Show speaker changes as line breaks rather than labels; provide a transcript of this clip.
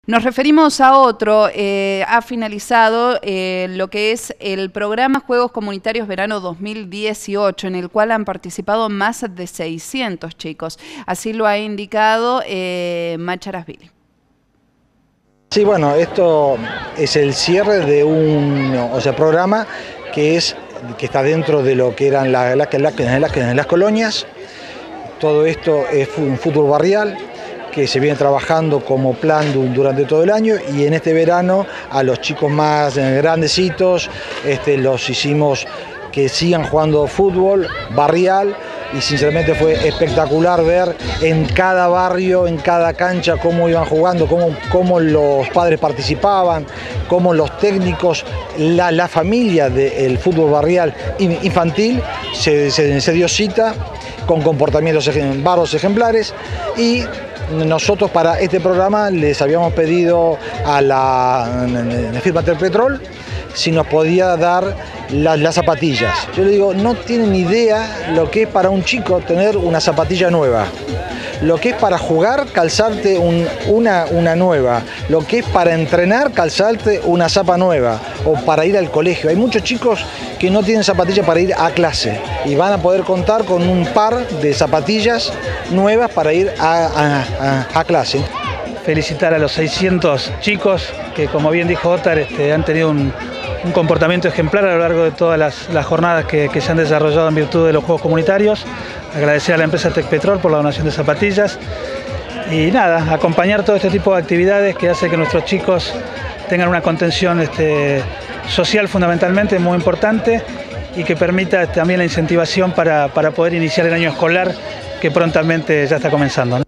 Nos referimos a otro, ha finalizado lo que es el programa Juegos Comunitarios Verano 2018, en el cual han participado más de 600 chicos. Así lo ha indicado Macharasvili.
Sí, bueno, esto es el cierre de un programa que está dentro de lo que eran las colonias. Todo esto es un fútbol barrial que se viene trabajando como plan durante todo el año, y en este verano a los chicos más grandecitos los hicimos que sigan jugando fútbol barrial, y sinceramente fue espectacular ver en cada barrio, en cada cancha, cómo iban jugando, cómo los padres participaban, cómo los técnicos, la familia del fútbol barrial infantil se dio cita con comportamientos bárbaros ejemplares. Y nosotros para este programa les habíamos pedido a la firma Terpetrol si nos podía dar las zapatillas. Yo le digo, no tienen idea lo que es para un chico tener una zapatilla nueva, lo que es para jugar calzarte una nueva, lo que es para entrenar calzarte una zapa nueva, o para ir al colegio. Hay muchos chicos que no tienen zapatillas para ir a clase y van a poder contar con un par de zapatillas nuevas para ir a clase.
Felicitar a los 600 chicos que, como bien dijo Otar, han tenido un comportamiento ejemplar a lo largo de todas las jornadas que se han desarrollado en virtud de los Juegos Comunitarios. Agradecer a la empresa Terpetrol por la donación de zapatillas y nada, acompañar todo este tipo de actividades que hace que nuestros chicos tengan una contención social fundamentalmente muy importante, y que permita también la incentivación para poder iniciar el año escolar, que prontamente ya está comenzando, ¿no?